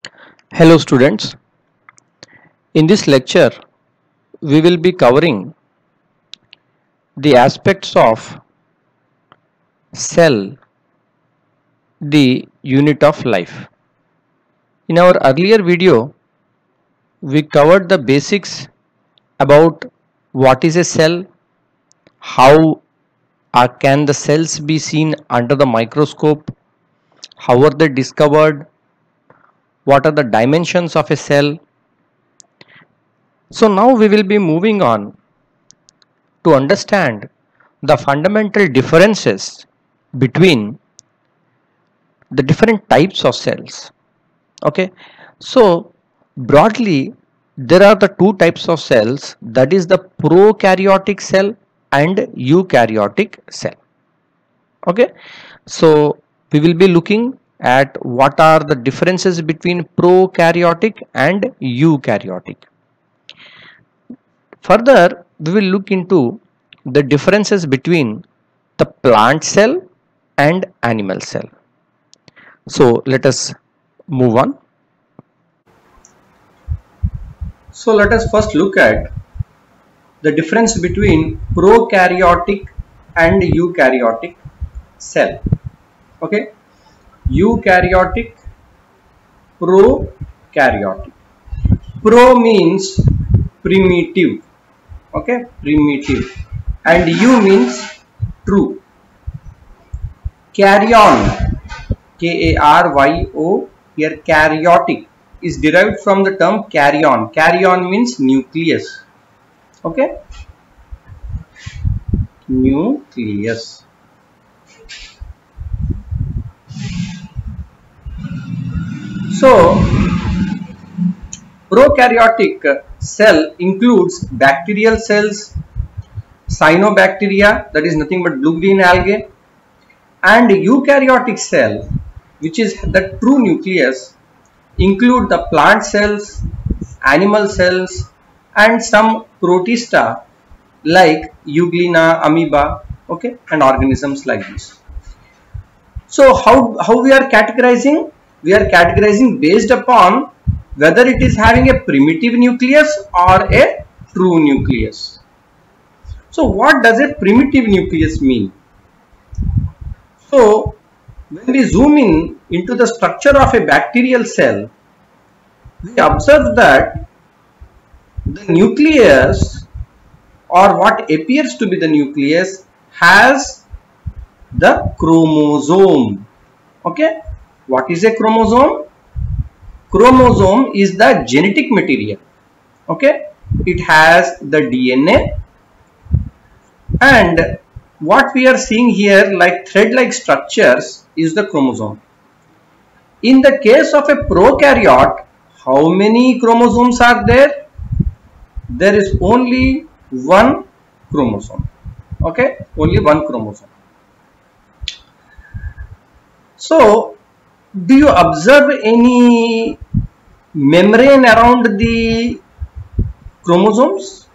Hello students, in this lecture we will be covering the aspects of cell, the unit of life. In our earlier video we covered the basics about what is a cell, how can the cells be seen under the microscope, how are they discovered, what are the dimensions of a cell. So now we will be moving on to understand the fundamental differences between the different types of cells. Okay, so broadly there are the two types of cells, that is the prokaryotic cell and eukaryotic cell. Okay, so we will be looking at what are the differences between prokaryotic and eukaryotic. Further, we will look into the differences between the plant cell and animal cell. So let us move on. So let us first look at the difference between prokaryotic and eukaryotic cell. Okay, eukaryotic, prokaryotic. Pro means primitive. Okay, primitive, and U means true. Karyon, K-A-R-Y-O, here karyotic is derived from the term karyon. Karyon means nucleus. Okay, nucleus. So prokaryotic cell includes bacterial cells, cyanobacteria, that is nothing but blue green algae, and eukaryotic cell, which is the true nucleus, include the plant cells, animal cells, and some protista like euglena, amoeba, okay, and organisms like this. So how we are categorizing? We are categorizing based upon whether it is having a primitive nucleus or a true nucleus. So what does a primitive nucleus mean? So when we zoom in into the structure of a bacterial cell, we observe that the nucleus, or what appears to be the nucleus, has the chromosome. Okay, what is a chromosome? Chromosome is the genetic material. Okay, it has the DNA, and what we are seeing here like thread-like structures is the chromosome. In the case of a prokaryote, how many chromosomes are there? There is only one chromosome. Okay, only one chromosome. So do you observe any membrane around the chromosomes?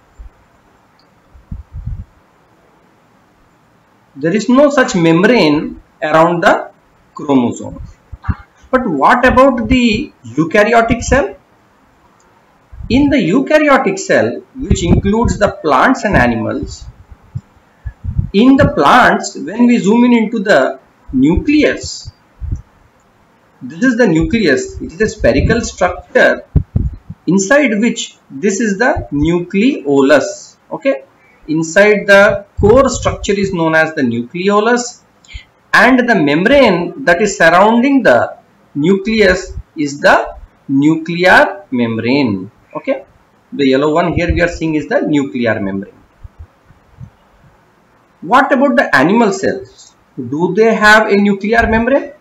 There is no such membrane around the chromosome. But what about the eukaryotic cell? In the eukaryotic cell, which includes the plants and animals, in the plants, when we zoom in into the nucleus, this is the nucleus. It is a spherical structure inside which this is the nucleolus. Okay, inside the core structure is known as the nucleolus, and the membrane that is surrounding the nucleus is the nuclear membrane. Okay, the yellow one here we are seeing is the nuclear membrane. What about the animal cells? Do they have a nuclear membrane?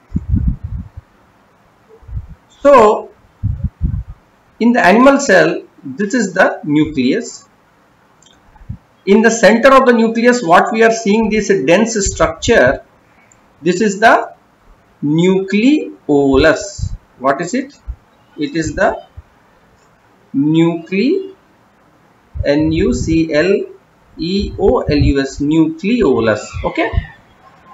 So in the animal cell, this is the nucleus. In the center of the nucleus, what we are seeing, this dense structure, this is the nucleolus. What is it? It is the nucleolus, nucleolus. Okay,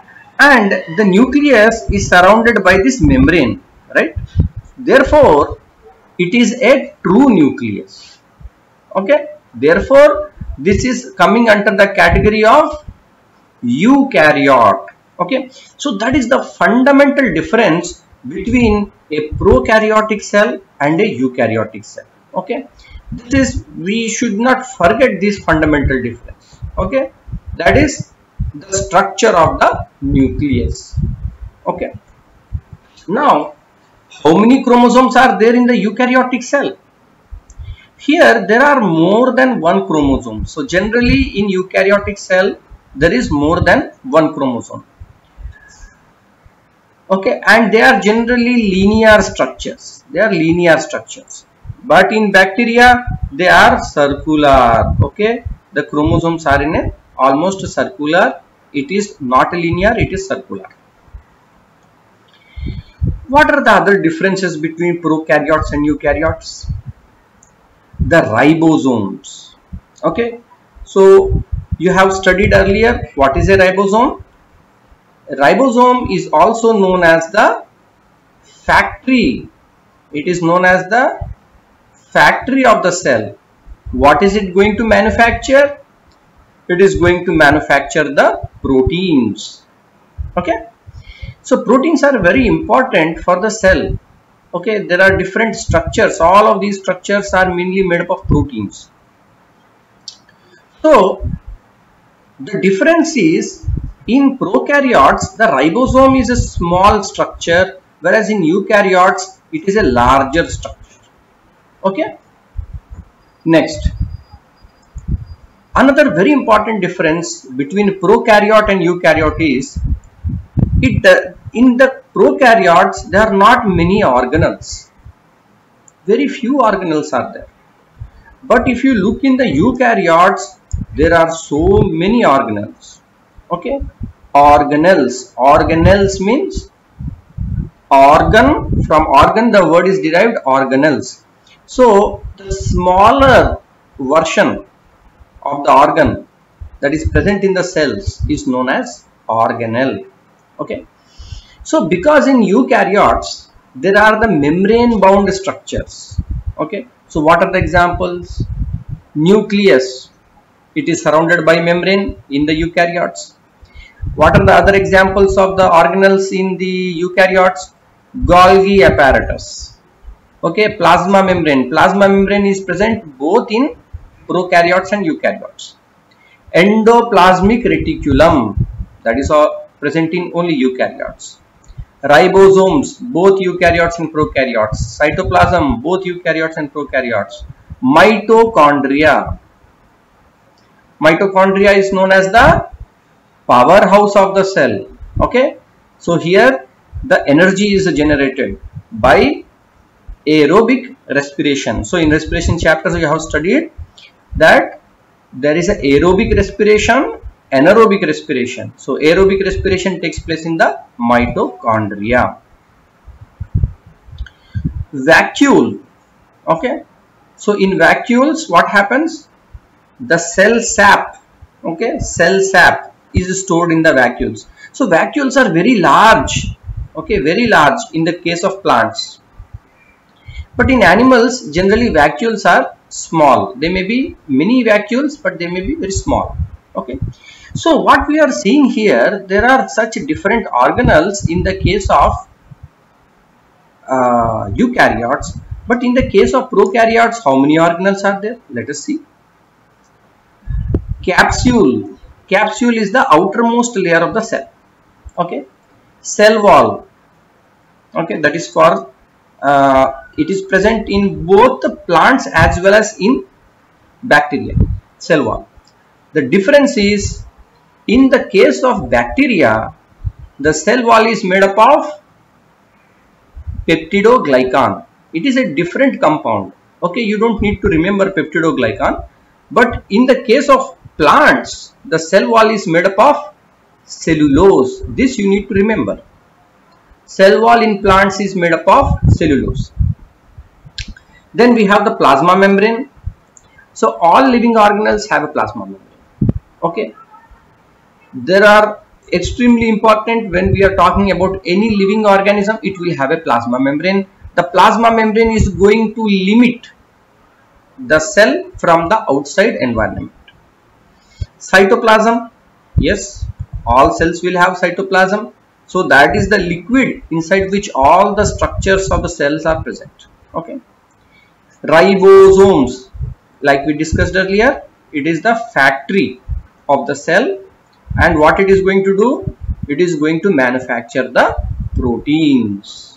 and the nucleus is surrounded by this membrane, right? Therefore it is a true nucleus. Okay, therefore this is coming under the category of eukaryote. Okay, so that is the fundamental difference between a prokaryotic cell and a eukaryotic cell. Okay, this is, we should not forget this fundamental difference. Okay, that is the structure of the nucleus. Okay, now how many chromosomes are there in the eukaryotic cell? Here there are more than one chromosome. So generally in eukaryotic cell there is more than one chromosome. Okay, and they are generally linear structures. They are linear structures. But in bacteria they are circular. Okay, the chromosomes are in a almost circular. It is not linear, it is circular. What are the other differences between prokaryotes and eukaryotes? The ribosomes. Okay, so you have studied earlier what is a ribosome. A ribosome is also known as the factory. It is known as the factory of the cell. What is it going to manufacture? It is going to manufacture the proteins. Okay, so proteins are very important for the cell. Okay, there are different structures. All of these structures are mainly made up of proteins. So the difference is, in prokaryotes the ribosome is a small structure, whereas in eukaryotes it is a larger structure. Okay, next, another very important difference between prokaryote and eukaryote is, in the prokaryotes there are not many organelles. Very few organelles are there. But if you look in the eukaryotes, there are so many organelles. Okay, organelles. Organelles means organ. From organ the word is derived, organelles. So the smaller version of the organ that is present in the cells is known as organelle. Okay, so because in eukaryotes there are the membrane bound structures. Okay, so what are the examples? Nucleus, it is surrounded by membrane in the eukaryotes. What are the other examples of the organelles in the eukaryotes? Golgi apparatus. Okay, plasma membrane. Plasma membrane is present both in prokaryotes and eukaryotes. Endoplasmic reticulum, that is present in only eukaryotes. Ribosomes, both eukaryotes and prokaryotes. Cytoplasm, both eukaryotes and prokaryotes. Mitochondria. Mitochondria is known as the powerhouse of the cell. Okay, so here the energy is generated by aerobic respiration. So in respiration chapters you have studied that there is a aerobic respiration, anaerobic respiration. So aerobic respiration takes place in the mitochondria. Vacuole. Okay, so in vacuoles what happens? The cell sap. Okay, cell sap is stored in the vacuoles. So vacuoles are very large. Okay, very large in the case of plants. But in animals generally vacuoles are small. They may be mini vacuoles, but they may be very small. Okay, so what we are seeing here, there are such different organelles in the case of eukaryotes, but in the case of prokaryotes, how many organelles are there? Let us see. Capsule. Capsule is the outermost layer of the cell. Okay, cell wall. Okay, that is for it is present in both the plants as well as in bacteria. Cell wall. The difference is, in the case of bacteria, the cell wall is made up of peptidoglycan. It is a different compound. Okay, you don't need to remember peptidoglycan. But in the case of plants, the cell wall is made up of cellulose. This you need to remember. Cell wall in plants is made up of cellulose. Then we have the plasma membrane. So all living organelles have a plasma membrane. Okay, there are extremely important when we are talking about any living organism, it will have a plasma membrane. the plasma membrane is going to limit the cell from the outside environment. Cytoplasm, yes, all cells will have cytoplasm. So that is the liquid inside which all the structures of the cells are present. Okay. Ribosomes, like we discussed earlier, it is the factory of the cell, and what it is going to do? It is going to manufacture the proteins.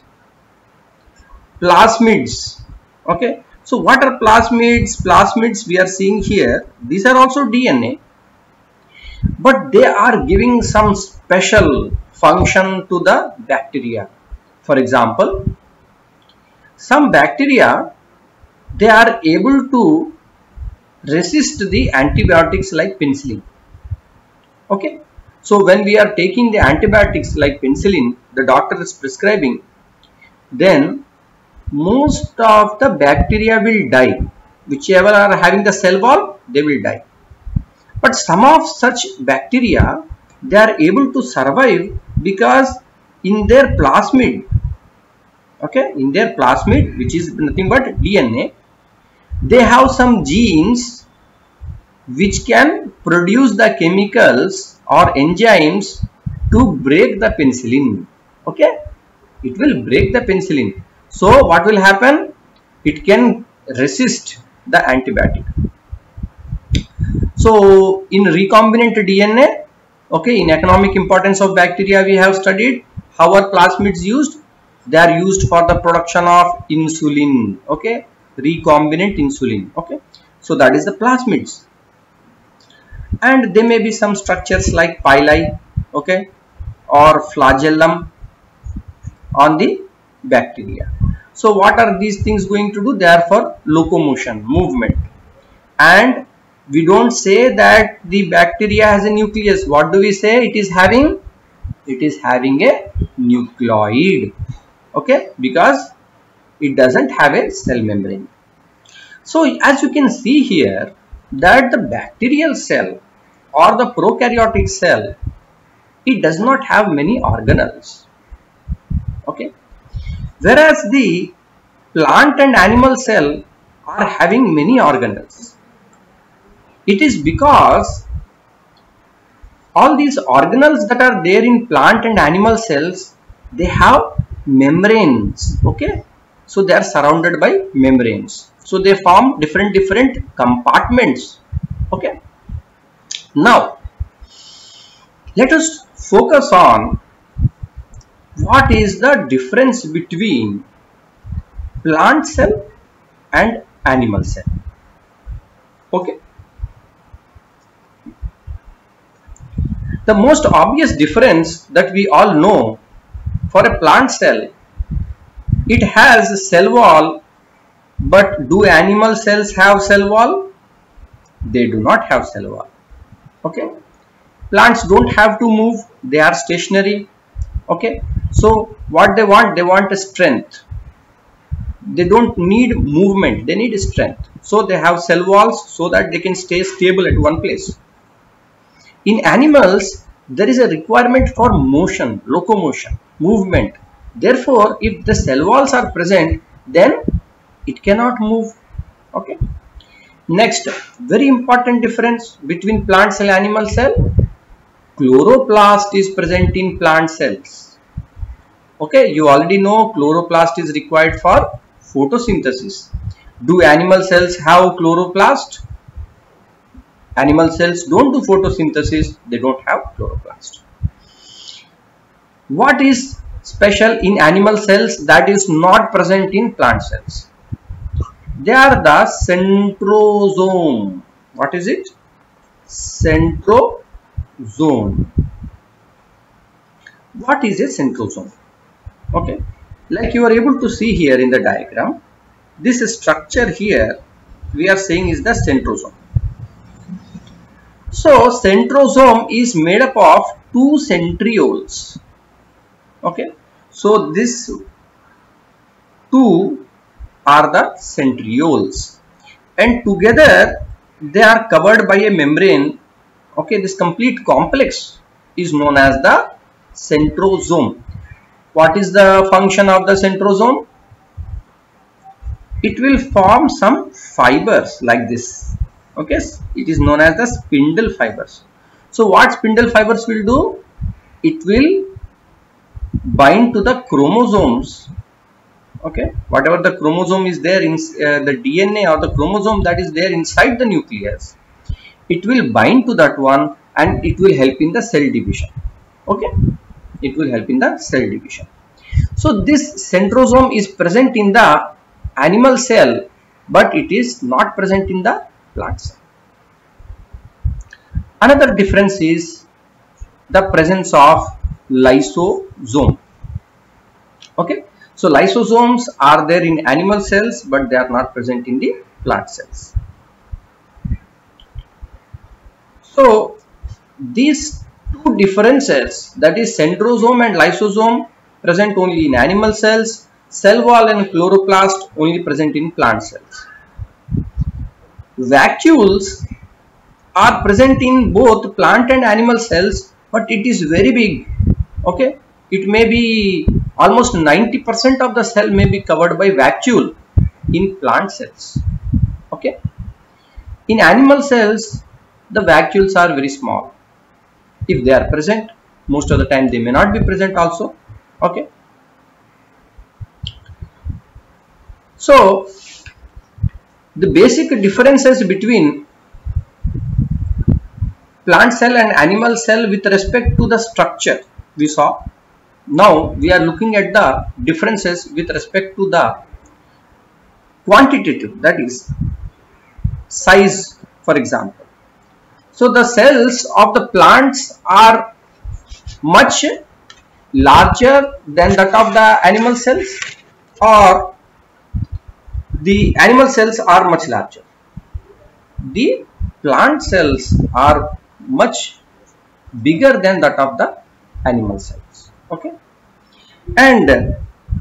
Plasmids. Okay. So what are plasmids? Plasmids we are seeing here, these are also DNA, but they are giving some special function to the bacteria. For example, some bacteria, they are able to resist the antibiotics like penicillin. Okay. So when we are taking the antibiotics like penicillin, the doctor is prescribing, then most of the bacteria will die. Whichever are having the cell wall, they will die. But some of such bacteria, they are able to survive because in their plasmid, okay, in their plasmid, which is nothing but DNA, they have some genes which can produce the chemicals or enzymes to break the penicillin. Okay, it will break the penicillin. So what will happen? It can resist the antibiotic. So in recombinant DNA, okay, in economic importance of bacteria, we have studied how are plasmids used. They are used for the production of insulin. Okay, recombinant insulin. Okay, so that is the plasmids. And there may be some structures like pili, okay, or flagellum on the bacteria. So what are these things going to do? They are for locomotion, movement. And we don't say that the bacteria has a nucleus. What do we say it is having? It is having a nucleoid. Okay, because it doesn't have a cell membrane. So as you can see here, that the bacterial cell or the prokaryotic cell, it does not have many organelles. Okay, whereas the plant and animal cell are having many organelles. It is because all these organelles that are there in plant and animal cells, they have membranes. Okay, so they are surrounded by membranes. So they form different compartments. Okay, now let us focus on what is the difference between plant cell and animal cell. Okay, the most obvious difference that we all know, for a plant cell, it has a cell wall, but do animal cells have cell wall? They do not have cell wall. Okay, plants don't have to move, they are stationary. Okay, so what they want a strength. They don't need movement, they need strength. So they have cell walls so that they can stay stable at one place. In animals, there is a requirement for motion, locomotion, movement. Therefore, if the cell walls are present, then it cannot move. Okay. Next, very important difference between plant cell and animal cell. Chloroplast is present in plant cells. Okay, you already know chloroplast is required for photosynthesis. Do animal cells have chloroplast? Animal cells don't do photosynthesis, they don't have chloroplast. What is special in animal cells that is not present in plant cells? They are the centrosome. What is it? Centrosome. What is a centrosome? Okay, like you are able to see here in the diagram, this structure here we are saying is the centrosome. So centrosome is made up of two centrioles. Okay, so this two are the centrioles, and together they are covered by a membrane. Okay, this complete complex is known as the centrosome. What is the function of the centrosome? it will form some fibers like this. Okay, it is known as the spindle fibers. So what spindle fibers will do? It will bind to the chromosomes. Okay, whatever the chromosome is there in the DNA or the chromosome that is there inside the nucleus, it will bind to that one and it will help in the cell division. Okay, it will help in the cell division. So this centrosome is present in the animal cell, but it is not present in the plant cell. Another difference is the presence of lysosome. Okay, so lysosomes are there in animal cells, but they are not present in the plant cells. So these two differences, that is centrosome and lysosome, present only in animal cells, cell wall and chloroplast only present in plant cells. Vacuoles are present in both plant and animal cells, but it is very big. Okay, it may be almost 90% of the cell may be covered by vacuole in plant cells. Okay, in animal cells the vacuoles are very small. If they are present, most of the time they may not be present also. Okay, so the basic differences between plant cell and animal cell with respect to the structure we saw. Now we are looking at the differences with respect to the quantitative, that is size, for example. So the cells of the plants are much larger than that of the animal cells, or the animal cells are much larger. The plant cells are much bigger than that of the animal cells. Okay, and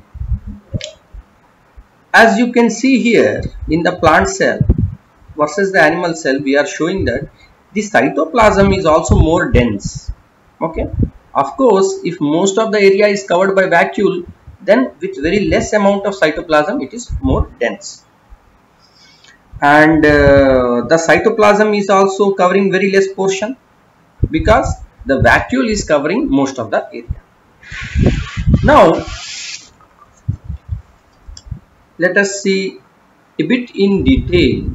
as you can see here in the plant cell versus the animal cell, we are showing that the cytoplasm is also more dense. Okay, of course, if most of the area is covered by vacuole, then with very less amount of cytoplasm it is more dense. And the cytoplasm is also covering very less portion because the vacuole is covering most of the area. Now let us see a bit in detail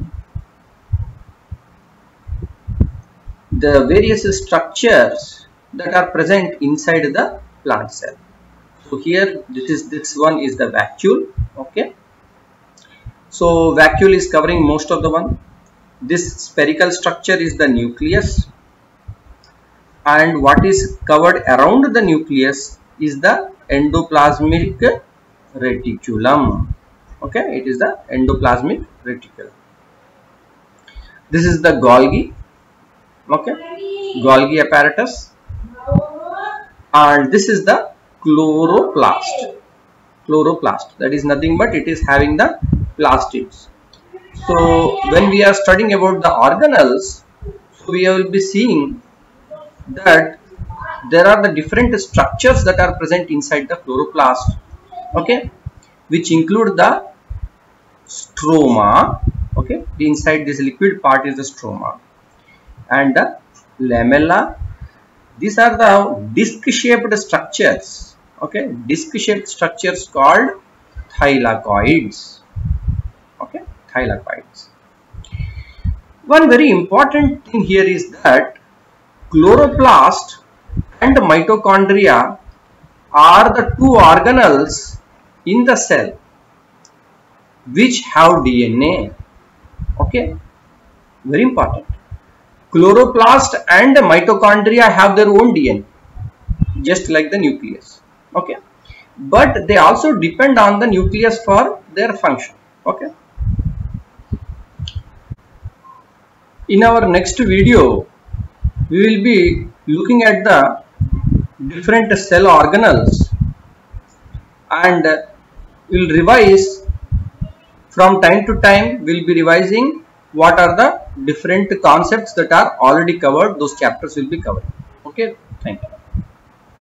the various structures that are present inside the plant cell. So here this one is the vacuole. Okay, so vacuole is covering most of the one. This spherical structure is the nucleus, and what is covered around the nucleus is the endoplasmic reticulum. Okay, it is the endoplasmic reticulum. This is the Golgi. Okay, Golgi apparatus, and this is the chloroplast. Chloroplast, that is nothing but it is having the plastids. So when we are studying about the organelles, so we will be seeing that there are the different structures that are present inside the chloroplast. Okay, which include the stroma. Okay, the inside this liquid part is the stroma, and the lamella. These are the disc shaped structures. Okay, disc shaped structures called thylakoids. Okay, thylakoids. One very important thing here is that chloroplast and mitochondria are the two organelles in the cell which have DNA. Okay, very important. Chloroplast and mitochondria have their own DNA, just like the nucleus. Okay, but they also depend on the nucleus for their function. Okay, in our next video we will be looking at the different cell organelles, and we will revise from time to time. We will be revising what are the different concepts that are already covered. Those chapters will be covered. Okay, thank you.